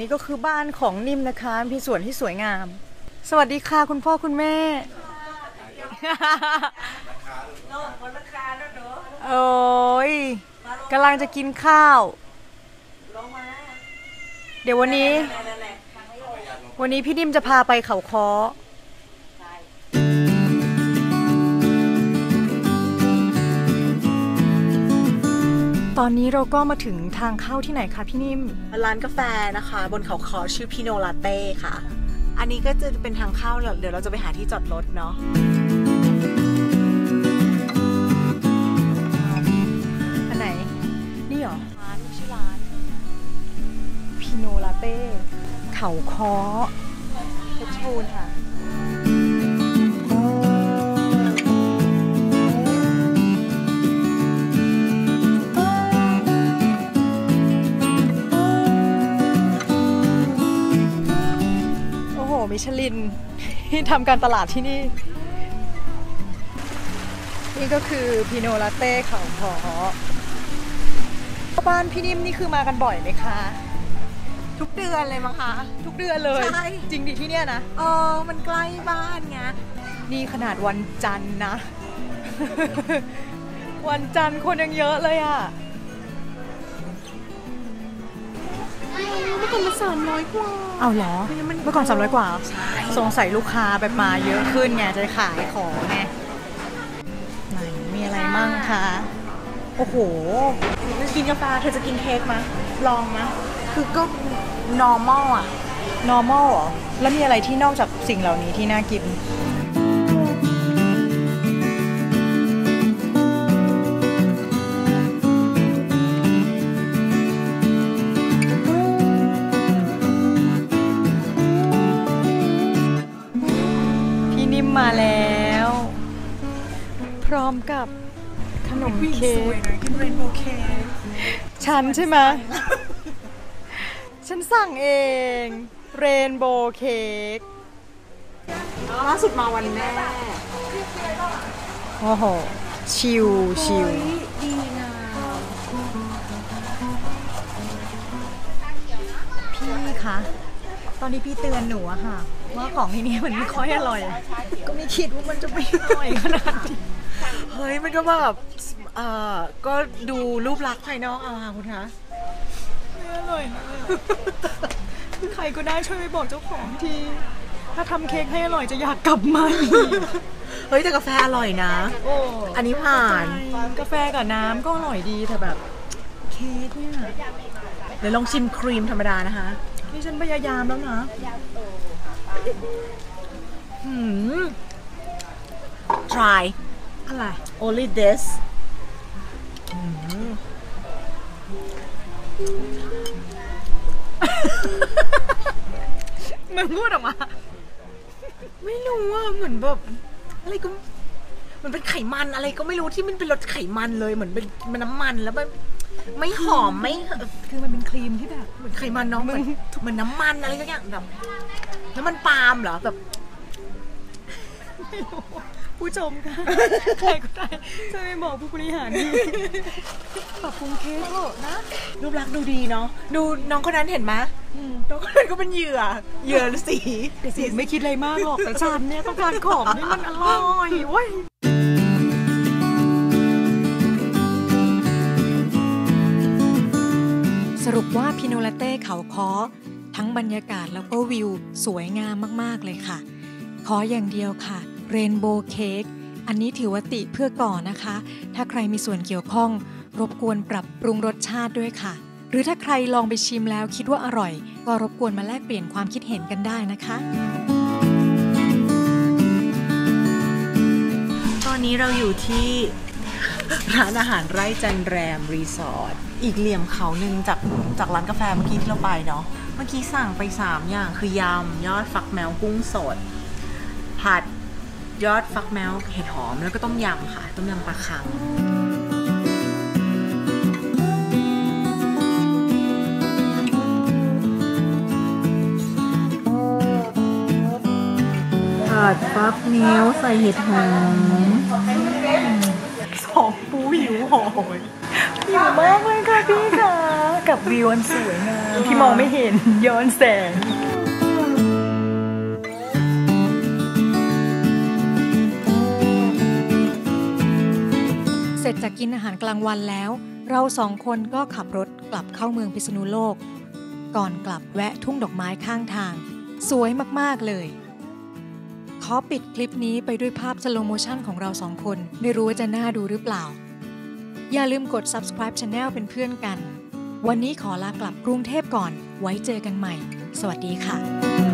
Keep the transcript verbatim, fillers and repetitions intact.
นี่ก็คือบ้านของนิ่มนะคะมีสวนที่สวยงามสวัสดีค่ะคุณพ่อคุณแม่โอ้ยกำลังจะกินข้าวเดี๋ยววันนี้วันนี้พี่นิ่มจะพาไปเขาค้อตอนนี้เราก็มาถึงทางเข้าที่ไหนคะพี่นิ่มร้านกาแฟนะคะบนเขาค้อชื่อพิโนลาเต้ค่ะอันนี้ก็จะเป็นทางเข้าเดี๋ยวเราจะไปหาที่จอดรถเนาะอันไหนนี่เหรอร้านชื่อร้านพิโนลาเต้เขาค้อเพชรบูรณ์ค่ะมิชลินที่ทำการตลาดที่นี่นี่ก็คือพิโนลาเต้เขาค้อบ้านพี่นิ่มนี่คือมากันบ่อยไหมคะทุกเดือนเลยมั้งคะทุกเดือนเลยใช่จริงดิที่เนี่ยนะเออมันใกล้บ้านไงนี่ขนาดวันจันทร์นะ วันจันทร์คนยังเยอะเลยอ่ะเมื่อก่อนมันสามร้อยกว่าเอาเหรอเมื่อก่อนสามร้อยกว่าสงสัยลูกค้าแบบมาเยอะขึ้นไงจะขายของไงไหนมีอะไรมั่งคะโอ้โหกินกาแฟเธอจะกินเค้กมั้ยลองมั้ยคือก็ normal อ่ะ normal เหรอแล้วมีอะไรที่นอกจากสิ่งเหล่านี้ที่น่ากินมาแล้วพร้อมกับขนมเค้กกินเรนโบว์เค้กฉันใช่ไหม ฉันสั่งเองเรนโบว์เค้กล่าสุดมาวันแม่โอ้โหชิลชิลดีงามพี่คะตอนนี้พี่เตือนหนูอะค่ะว่าของที่นี่มันไม่ค่อยอร่อยก็ไม่คิดว่ามันจะไม่อร่อยขนาดนี้เฮ้ยมันก็แบบเอ่อก็ดูรูปลักษณ์ภายนอกเอาค่ะคุณคะไม่อร่อยนะใครก็ได้ช่วยไปบอกเจ้าของทีถ้าทำเค้กให้อร่อยจะอยากกลับมาเฮ้ยแต่กาแฟอร่อยนะโอ้อันนี้ผ่านกาแฟกับน้ำก็อร่อยดีแต่แบบเค้กเนี่ยเดี๋ยวลองชิมครีมธรรมดานะคะนี่ฉันพยายามแล้วนะหืม try อะไร only this มันพูดออกมาไม่รู้ว่าเหมือนแบบอะไรก็มันเป็นไขมันอะไรก็ไม่รู้ที่มันเป็นรสไขมันเลยเหมือนเป็นมันน้ำมันแล้วมันไม่หอมไม่คือมันเป็นครีมที่แบบเหมือนไขมันเนาะเหมือนเหมือนน้ำมันอะไรสักอย่างแบบน้ำมันปาล์มเหรอแบบผู้ชมค่ะใครก็ได้จะไม่บอกผู้บริหารดีปรับปรุงเค้กเถอะนะรูปลักษณ์ดูดีเนาะดูน้องคนนั้นเห็นไหมน้องคนนั้นก็เป็นเหยื่อเหยื่อสีสีไม่คิดอะไรมากหรอกแต่ฉันเนี่ยต้องการของที่มันอร่อยเว้ยสรุปว่าพิโนลาเต้เขาค้อทั้งบรรยากาศแล้วก็วิวสวยงามมากๆเลยค่ะขออย่างเดียวค่ะเรนโบว์เค้กอันนี้ถือว่าติเพื่อก่อนนะคะถ้าใครมีส่วนเกี่ยวข้องรบกวนปรับปรุงรสชาติด้วยค่ะหรือถ้าใครลองไปชิมแล้วคิดว่าอร่อยก็รบกวนมาแลกเปลี่ยนความคิดเห็นกันได้นะคะตอนนี้เราอยู่ที่ร้านอาหารไร่จันแรมรีสอร์ทอีกเหลี่ยมเขาหนึ่งจากจากร้านกาแฟเมื่อกี้ที่เราไปเนาะเมื่อกี้สั่งไปสามอย่างคือยำยอดฟักแมวกุ้งสดผัดยอดฟักแมวเห็ดหอมแล้วก็ต้มยำค่ะต้มยำปลาคังผัดฟักแมวใส่เห็ดหอมสองปูหิวหอยหิวมากเลยค่ะพี่ค่ะกับวิวอันสวยงามที่มองไม่เห็นย้อนแสงเสร็จจากกินอาหารกลางวันแล้วเราสองคนก็ขับรถกลับเข้าเมืองพิษณุโลกก่อนกลับแวะทุ่งดอกไม้ข้างทางสวยมากๆเลยขอปิดคลิปนี้ไปด้วยภาพสโลโมชั่นของเราสองคนไม่รู้ว่าจะน่าดูหรือเปล่าอย่าลืมกด ซับสไครบ์ Channel เป็นเพื่อนกันวันนี้ขอลากลับกรุงเทพก่อนไว้เจอกันใหม่สวัสดีค่ะ